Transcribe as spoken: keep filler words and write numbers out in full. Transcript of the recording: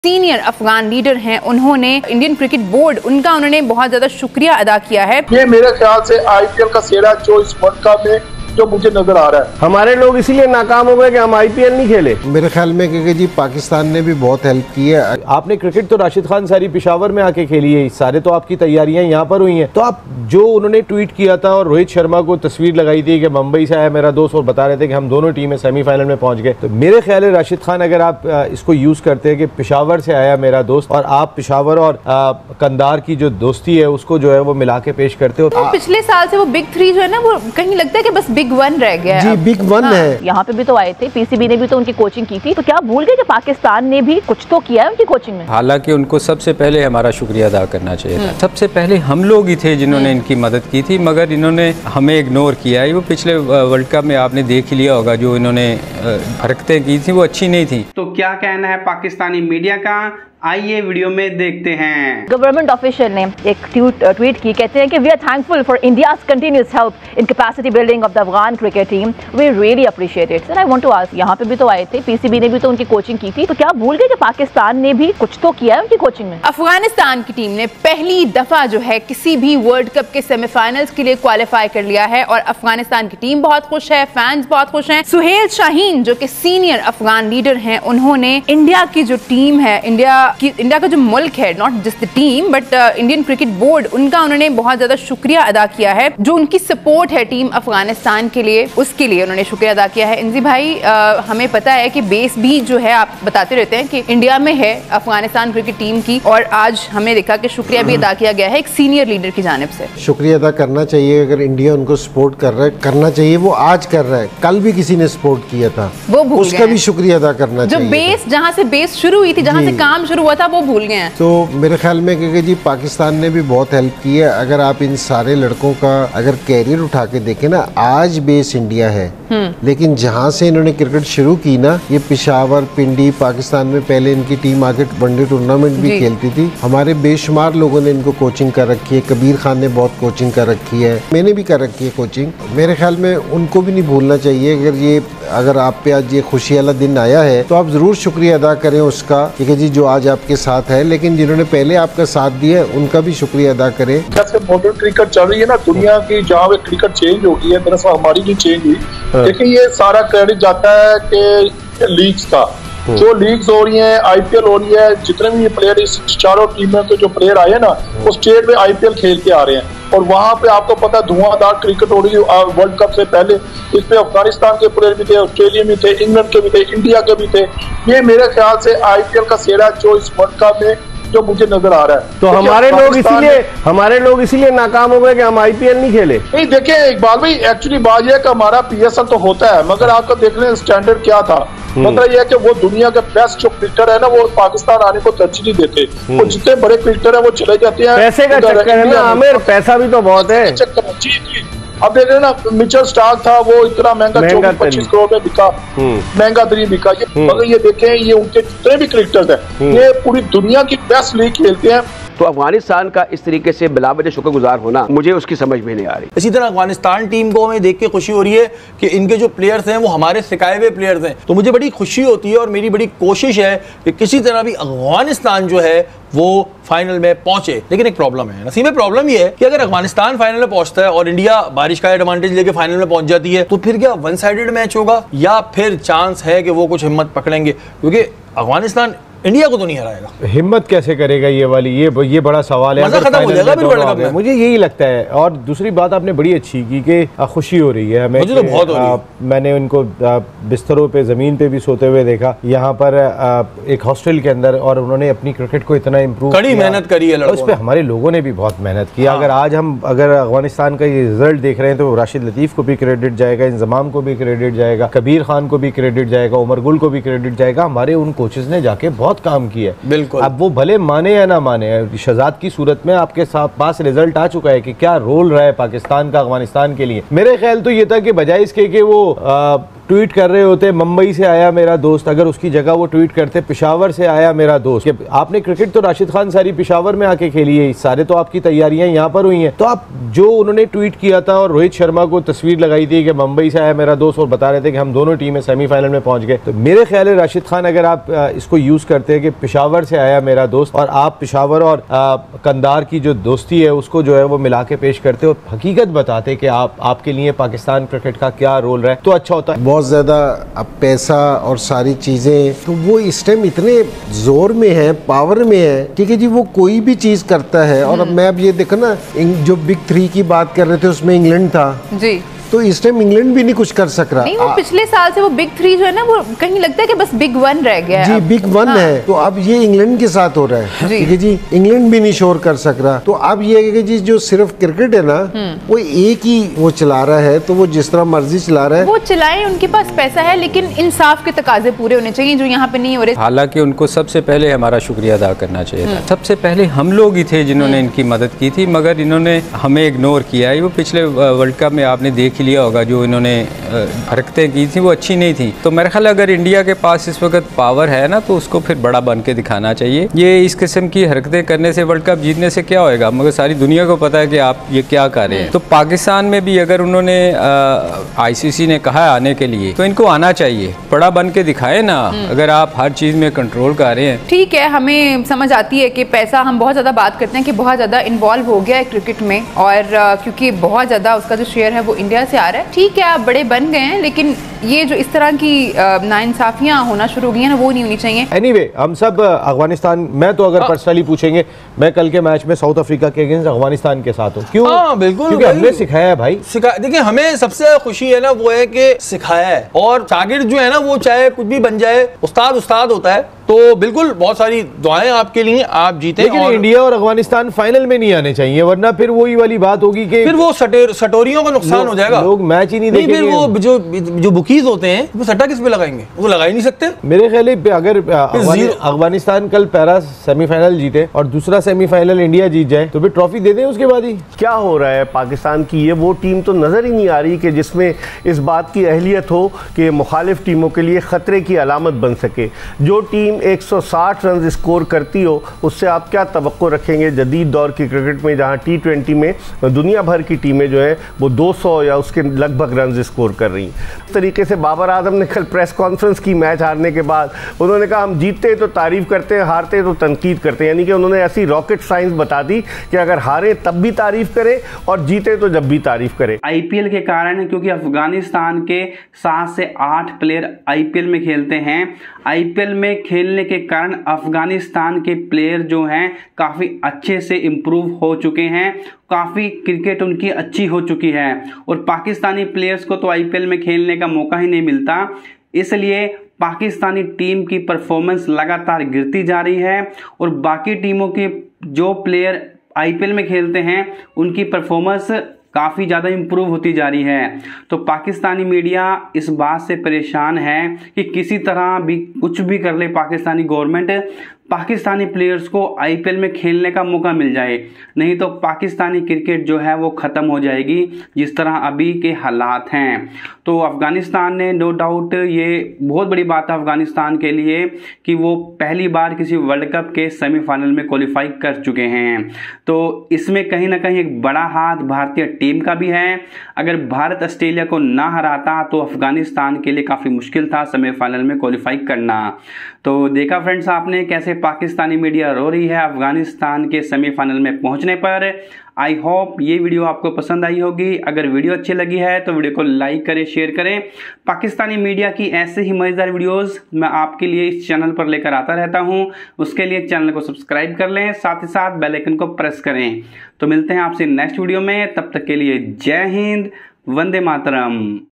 Senior Afghan leader हैं, उन्होंने Indian cricket board उनका उन्होंने बहुत ज्यादा शुक्रिया अदा किया है। ये मेरे ख्याल से आईपीएल का सेरा जो इस वर्ल्ड कप में जो मुझे नजर आ रहा है। हमारे लोग इसीलिए नाकाम हो गए कि हम आईपीएल नहीं खेले। मेरे ख्याल में क्योंकि जी पाकिस्तान ने भी बहुत हेल्प की है। आपने क्रिकेट तो राशिद खान सारी पेशावर में आके खेली है, सारे तो आपकी तैयारियां यहाँ पर हुई हैं। तो आप जो उन्होंने ट्वीट किया था और रोहित शर्मा को तस्वीर लगाई थी कि मुंबई से आया मेरा दोस्त और बता रहे थे कि हम दोनों टीमें सेमीफाइनल में पहुंच गए, तो मेरे ख्याल है राशिद खान अगर आप इसको यूज करते हैं कि पेशावर से आया मेरा दोस्त और आप पेशावर और कंधार की जो दोस्ती है उसको जो है वो मिला के पेश करते हो, तो पिछले साल से वो बिग थ्री जो है ना वो कहीं लगता है कि बस बिग वन रह गया जी, बिग वन हाँ। है। यहाँ पे भी तो आए थे, पीसीबी ने भी तो उनकी कोचिंग की थी, तो क्या भूल गए कि पाकिस्तान ने भी कुछ तो किया है उनकी कोचिंग में। हालांकि उनको सबसे पहले हमारा शुक्रिया अदा करना चाहिए था। सबसे पहले हम लोग ही थे जिन्होंने इनकी मदद की थी, मगर इन्होंने हमें इग्नोर किया है। वो पिछले वर्ल्ड कप में आपने देख लिया होगा, जो इन्होंने हरकतें की थी वो अच्छी नहीं थी। तो क्या कहना है पाकिस्तानी मीडिया का, आइए वीडियो में देखते हैं। गवर्नमेंट ऑफिशियल ने एक ट्वीट की, कहते हैं कि we are thankful for India's continuous help in capacity building of the Afghan cricket team, we really appreciate it. Sir I want to ask, यहाँ पे भी तो आए थे, पीसीबी ने भी तो उनकी कोचिंग की थी, तो क्या भूल गए कि पाकिस्तान ने भी कुछ तो किया है उनकी कोचिंग में। अफगानिस्तान की टीम ने पहली दफा जो है किसी भी वर्ल्ड कप के सेमीफाइनल्स के लिए क्वालिफाई कर लिया है और अफगानिस्तान की टीम बहुत खुश है, फैंस बहुत खुश हैं। सुहेल शाहीन जो कि सीनियर अफगान लीडर हैं, उन्होंने इंडिया की जो टीम है, इंडिया की इंडिया का जो मुल्क है, not just the team but Indian cricket board, उनका उन्होंने बहुत ज्यादा शुक्रिया अदा किया है। जो उनकी सपोर्ट है टीम अफगानिस्तान के लिए, उसके लिए उन्होंने शुक्रिया अदा किया है। इंजी भाई, आ, हमें पता है कि बेस भी जो है आप बताते रहते हैं कि इंडिया में है अफगानिस्तान क्रिकेट टीम की, और आज हमने देखा कि शुक्रिया भी अदा किया गया है एक सीनियर लीडर की जानिब से। शुक्रिया अदा करना चाहिए, अगर इंडिया उनको सपोर्ट कर रहा है करना चाहिए। वो आज कर रहा है, कल भी किसी ने सपोर्ट किया था, वो भूल उसका भी शुक्रिया अदा करना जो चाहिए। बेस जहाँ से बेस शुरू हुई थी, जहाँ से काम शुरू हुआ था, वो भूल गए हैं। तो मेरे ख्याल में क्योंकि जी पाकिस्तान ने भी बहुत हेल्प की है। अगर आप इन सारे लड़कों का अगर कैरियर उठा के देखें ना, आज बेस इंडिया है, लेकिन जहाँ से इन्होंने क्रिकेट शुरू की ना, ये पेशावर, पिंडी, पाकिस्तान में पहले इनकी टीम आके वनडे टूर्नामेंट भी खेलती थी। हमारे बेशुमार लोगों ने इनको कोचिंग कर रखी है, कबीर खान ने बहुत कोचिंग कर रखी है, मैंने भी कर रखी है कोचिंग। मेरे ख्याल में उनको भी नहीं भूलना चाहिए। अगर ये अगर आप पे आज ये खुशी वाला दिन आया है तो आप जरूर शुक्रिया अदा करें उसका, कि जी जो आज आपके साथ है, लेकिन जिन्होंने पहले आपका साथ दिया है उनका भी शुक्रिया अदा करें। जैसे मॉडर्न क्रिकेट चल रही है ना दुनिया की, जहाँ पे क्रिकेट चेंज हो गई है, दरअसल हमारी नहीं चेंज हुई, लेकिन ये सारा क्रेडिट जाता है कि लीग्स का। जो लीग्स हो रही हैं, आईपीएल हो रही है, जितने भी प्लेयर इस चारों टीमों के जो प्लेयर आए ना, वो स्टेट में आईपीएल खेल के आ रहे हैं, और वहाँ पे आपको पता है धुआंधार क्रिकेट हो रही है। वर्ल्ड कप से पहले इसमें अफगानिस्तान के प्लेयर भी थे, ऑस्ट्रेलिया में थे, इंग्लैंड के भी थे, इंडिया के भी थे। ये मेरे ख्याल से आईपीएल का सेरा जो इस वर्ल्ड कप में जो मुझे नजर आ रहा है। तो हमारे लोग इसीलिए हमारे लोग इसीलिए नाकाम हो गए कि हम आईपीएल नहीं खेले। नहीं, देखिए इकबाल भाई, एक्चुअली बात यह है कि हमारा पीएसएल तो होता है, मगर आपका देखने स्टैंडर्ड क्या था। मतलब यह है कि वो दुनिया के बेस्ट जो क्रिकेटर है ना, वो पाकिस्तान आने को तरजीह नहीं देते। वो जितने बड़े क्रिकेटर है वो चले जाते हैं। पैसे का चक्कर है ना आमिर, पैसा भी तो बहुत है। जी जी, अब देख रहे हैं ना, मिचेल स्टार्क था, वो इतना महंगा चौबीस पच्चीस करोड़ में बिका, महंगा तरीन बिका। ये मगर ये देखें, ये उनके जितने भी क्रिकेटर्स हैं, ये पूरी दुनिया की बेस्ट लीग खेलते हैं। तो अफगानिस्तान का इस तरीके से बिलावजह शुक्रगुजार होना मुझे उसकी समझ में नहीं आ रही। इसी तरह अफगानिस्तान टीम को हमें देख के खुशी हो रही है कि इनके जो प्लेयर्स हैं वो हमारे सिखाए हुए प्लेयर्स हैं, तो मुझे बड़ी खुशी होती है और मेरी बड़ी कोशिश है कि किसी तरह भी अफगानिस्तान जो है वो फाइनल में पहुंचे। लेकिन एक प्रॉब्लम है नसीम में, प्रॉब्लम ये है कि अगर अफगानिस्तान फाइनल में पहुंचता है और इंडिया बारिश का एडवांटेज लेके फाइनल में पहुंच जाती है, तो फिर क्या वन साइडेड मैच होगा या फिर चांस है कि वो कुछ हिम्मत पकड़ेंगे? क्योंकि अफगानिस्तान इंडिया को तो नहीं हराएगा। हिम्मत कैसे करेगा ये वाली, ये ये बड़ा सवाल है। खत्म हो जाएगा फिर वर्ल्ड कप में, मुझे यही लगता है। और दूसरी बात आपने बड़ी अच्छी की कि खुशी हो रही है हमें, मुझे तो बहुत हो रही है। मैंने उनको बिस्तरों पे जमीन पे भी सोते हुए देखा यहाँ पर एक हॉस्टल के अंदर, और उन्होंने अपनी क्रिकेट को इतना इम्प्रूव कड़ी मेहनत करी है, उस पर हमारे लोगों ने भी बहुत मेहनत की। अगर आज हम अगर अफगानिस्तान का ये रिजल्ट देख रहे हैं तो राशिद लतीफ को भी क्रेडिट जाएगा, इंजमाम को भी क्रेडिट जाएगा, कबीर खान को भी क्रेडिट जाएगा, उमर गुल को भी क्रेडिट जाएगा। हमारे उन कोचेस ने जाके बहुत काम किया है। बिल्कुल, अब वो भले माने या ना माने, शहजाद की सूरत में आपके साथ पास रिजल्ट आ चुका है कि क्या रोल रहा है पाकिस्तान का अफगानिस्तान के लिए। मेरे ख्याल तो ये था कि बजाय इसके कि वो आ, ट्वीट कर रहे होते मुंबई से आया मेरा दोस्त, अगर उसकी जगह वो ट्वीट करते पेशावर से आया मेरा दोस्त, कि आपने क्रिकेट तो राशिद खान सारी पेशावर में आके खेली है, सारे तो आपकी तैयारियां यहाँ पर हुई हैं, तो आप जो उन्होंने ट्वीट किया था और रोहित शर्मा को तस्वीर लगाई थी कि मुंबई से आया मेरा दोस्त और बता रहे थे कि हम दोनों टीमें सेमीफाइनल में पहुंच गए, तो मेरे ख्याल है राशिद खान अगर आप इसको यूज करते हैं कि पेशावर से आया मेरा दोस्त और आप पेशावर और आ, कंधार की जो दोस्ती है उसको जो है वो मिला के पेश करते और हकीकत बताते कि आप आपके लिए पाकिस्तान क्रिकेट का क्या रोल रहा है, तो अच्छा होता है। बहुत ज्यादा अब पैसा और सारी चीजें, तो वो इस टाइम इतने जोर में है, पावर में है, ठीक है जी, वो कोई भी चीज करता है। और अब मैं अब ये देखो ना, जो बिग थ्री की बात कर रहे थे उसमें इंग्लैंड था जी, तो इस टाइम इंग्लैंड भी नहीं कुछ कर सक रहा। नहीं, वो पिछले साल से वो बिग थ्री जो है ना, वो कहीं लगता है कि बस बिग वन रह गया जी, बिग वन हाँ। है, तो अब ये इंग्लैंड के साथ हो रहा है, ठीक है जी, इंग्लैंड भी नहीं शोर कर सक रहा। तो अब ये है कि जी जो सिर्फ क्रिकेट है ना, वो एक ही वो चला रहा है, तो वो जिस तरह मर्जी चला रहा है, वो चलाए, उनके पास पैसा है, लेकिन इंसाफ के तकाजे पूरे होने चाहिए जो यहाँ पे नहीं हो रहे। हालांकि उनको सबसे पहले हमारा शुक्रिया अदा करना चाहिए था, सबसे पहले हम लोग ही थे जिन्होंने इनकी मदद की थी, मगर इन्होंने हमें इग्नोर किया है। वो पिछले वर्ल्ड कप में आपने देख ही लिया होगा, जो इन्होंने हरकतें की थी वो अच्छी नहीं थी। तो मेरे ख्याल अगर इंडिया के पास इस वक्त पावर है ना, तो उसको फिर बड़ा बन के दिखाना चाहिए। ये इस किस्म की हरकतें करने से वर्ल्ड कप जीतने से क्या होएगा, मगर सारी दुनिया को पता है कि आप ये क्या कर रहे हैं। तो पाकिस्तान में भी अगर उन्होंने आईसीसी ने कहा है आने के लिए, तो इनको आना चाहिए, बड़ा बन के दिखाए ना। अगर आप हर चीज में कंट्रोल कर रहे हैं, ठीक है, हमें समझ आती है कि पैसा, हम बहुत ज्यादा बात करते हैं कि बहुत ज्यादा इन्वॉल्व हो गया है क्रिकेट में, और क्योंकि बहुत ज्यादा उसका जो शेयर है वो इंडिया से आ रहा है। ठीक है, आप बड़े बन गए हैं, लेकिन ये जो इस तरह की नाइंसाफियां होना शुरू हो गई हैं ना, वो नहीं होनी चाहिए। एनीवे, हम सब अफगानिस्तान, मैं तो अगर पर्सनली पूछेंगे, मैं कल के मैच में साउथ अफ्रीका के अगेंस्ट अफगानिस्तान के साथ हूँ। क्यों? हाँ, बिल्कुल, क्योंकि हमने सिखाया है भाई। सिखा, देखिए, हमें सबसे खुशी है ना, वो है कि सिखाया है, और शागिर्द जो है ना, वो चाहे कुछ भी बन जाए, उस्ताद उस्ताद होता है। तो बिल्कुल बहुत सारी दुआएं आपके लिए, आप जीते। लेकिन और इंडिया और अफगानिस्तान फाइनल में नहीं आने चाहिए, वरना फिर वही वाली बात होगी कि फिर वो सटोरियों का नुकसान हो जाएगा, लोग मैच ही नहीं देखेंगे। फिर वो जो जो बुकीज होते हैं वो सट्टा किस पे लगाएंगे, वो लगा ही नहीं सकते। मेरे ख्याल अगर अफगानिस्तान कल पैरा सेमीफाइनल जीते और दूसरा सेमीफाइनल इंडिया जीत जाए, तो फिर ट्रॉफी दे दें उसके बाद ही। क्या हो रहा है पाकिस्तान की, ये वो टीम तो नजर ही नहीं आ रही कि जिसमें इस बात की अहलियत हो कि मुखालिफ टीमों के लिए खतरे की अलामत बन सके। जो टीम एक सौ साठ रन स्कोर करती हो, उससे आप क्या तवक्को रखेंगे जदीद दौर की क्रिकेट में, जहां टी ट्वेंटी में दुनिया भर की टीमें जो है वो दो सौ या उसके लगभग रन स्कोर कर रही हैं। इस तरीके से बाबर आजम ने कल प्रेस कॉन्फ्रेंस की मैच हारने के बाद, उन्होंने कहा हम जीतते तो तारीफ करते हैं, हारते तो तनकीद करते हैं। यानी कि उन्होंने ऐसी रॉकेट साइंस बता दी कि अगर हारे तब भी तारीफ करें और जीते तो जब भी तारीफ करें। आईपीएल के कारण, क्योंकि अफगानिस्तान के सात से आठ प्लेयर आईपीएल में खेलते हैं, आईपीएल में खेलने के कारण अफगानिस्तान के प्लेयर जो हैं काफी अच्छे से इंप्रूव हो चुके हैं, काफी क्रिकेट उनकी अच्छी हो चुकी है, और पाकिस्तानी प्लेयर्स को तो आईपीएल में खेलने का मौका ही नहीं मिलता। इसलिए पाकिस्तानी टीम की परफॉर्मेंस लगातार गिरती जा रही है, और बाकी टीमों के जो प्लेयर आईपीएल में खेलते हैं उनकी परफॉर्मेंस काफ़ी ज़्यादा इम्प्रूव होती जा रही है। तो पाकिस्तानी मीडिया इस बात से परेशान है कि किसी तरह भी कुछ भी कर ले पाकिस्तानी गवर्नमेंट, पाकिस्तानी प्लेयर्स को आईपीएल में खेलने का मौका मिल जाए, नहीं तो पाकिस्तानी क्रिकेट जो है वो ख़त्म हो जाएगी जिस तरह अभी के हालात हैं। तो अफ़गानिस्तान ने नो डाउट, ये बहुत बड़ी बात है अफ़गानिस्तान के लिए कि वो पहली बार किसी वर्ल्ड कप के सेमीफाइनल में क्वालिफाई कर चुके हैं। तो इसमें कहीं ना कहीं एक बड़ा हाथ भारतीय टीम का भी है। अगर भारत ऑस्ट्रेलिया को ना हराता तो अफ़गानिस्तान के लिए काफ़ी मुश्किल था सेमीफाइनल में क्वालिफाई करना। तो देखा फ्रेंड्स आपने कैसे पाकिस्तानी मीडिया रो रही है अफगानिस्तान के सेमीफाइनल में पहुंचने पर। आई होप ये वीडियो आपको पसंद आई होगी। अगर वीडियो अच्छी लगी है तो वीडियो को लाइक करें, शेयर करें। पाकिस्तानी मीडिया की ऐसे ही मजेदार वीडियोस मैं आपके लिए इस चैनल पर लेकर आता रहता हूं। उसके लिए चैनल को सब्सक्राइब कर लें, साथ ही साथ बेल आइकन को प्रेस करें। तो मिलते हैं आपसे नेक्स्ट वीडियो में, तब तक के लिए जय हिंद, वंदे मातरम।